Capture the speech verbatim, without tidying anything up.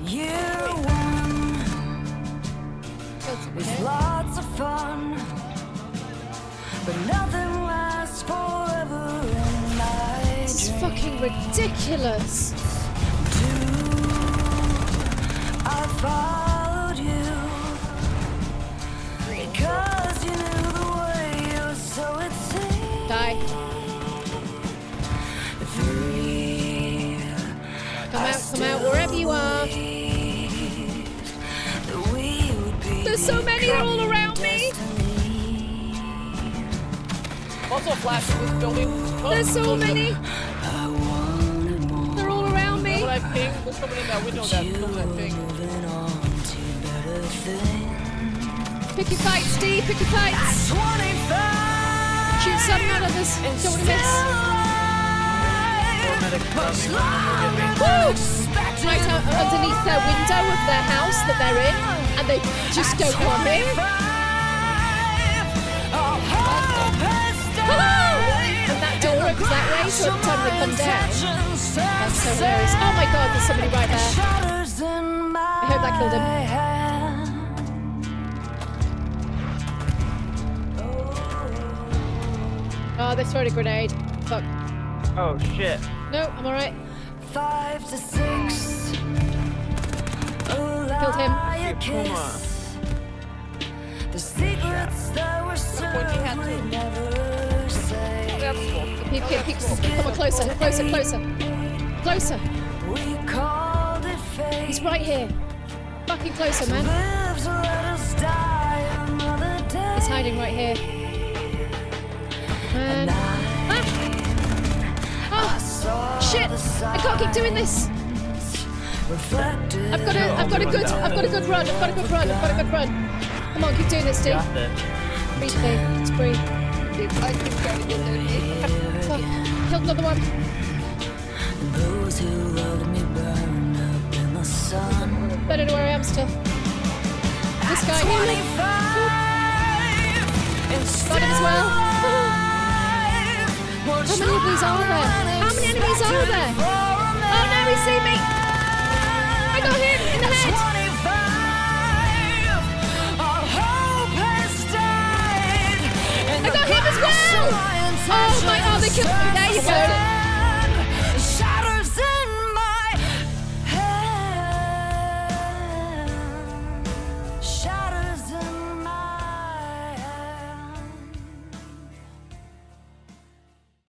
You won. It was lots of fun, but nothing lasts forever in my This is fucking ridiculous. I followed you because you knew the way, or so it seemed. Die. Three. Come out, come out, wherever you are. There's so many, they're all around me. Also flash in this building. Oh, There's so close many. up. They're all around me. When I ping, there's someone in that window that filmed that ping. Pick your fights, Steve, pick your fights. Shoot some, not others. Don't want to miss. Woo! Right out underneath their window of their house that they're in, and they just don't come in. Hello! And that door opens that way, so every time they come down. That's so hilarious. Oh my god, there's somebody right there. I hope that killed him. Oh, they throwed a grenade. Fuck. Oh shit. No, I'm alright. Five to six. Killed him. The secrets that were served we never say. Keep, keep, keep, come on, closer, closer, closer. Closer. We called it fate. He's right here. Fucking closer, man. Live to let us die another day. He's hiding right here. Man. Ah! Oh, shit! I can't keep doing this. I've got a, I've got a good, I've got a good run. I've got a good run. I've got a good run. Come on, keep doing this, Steve. Breathe, Steve. Just breathe. I keep trying to get there. Fuck. Killed another one. Those who loved me burned up in the sun. Don't know where I am still. This guy here. Got him as well. How many of these are there? How many enemies are there? Oh no, he's seen me! I got him in the head! I got him as well! Oh my god, they killed me!